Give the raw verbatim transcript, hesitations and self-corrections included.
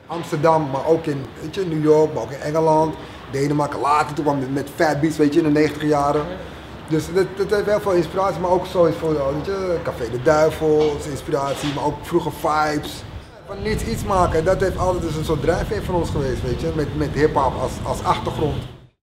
Amsterdam, maar ook in weet je, New York, maar ook in Engeland, Denemarken. Later toen kwam met, met Fat Beats, weet je, in de negentiger jaren. Dus dat, dat heeft wel veel inspiratie, maar ook zoiets voor weet je, Café de Duivel, inspiratie, maar ook vroege vibes. Van niets iets maken, dat heeft altijd dus een soort drijfveer van ons geweest, weet je, met, met hip-hop als, als achtergrond.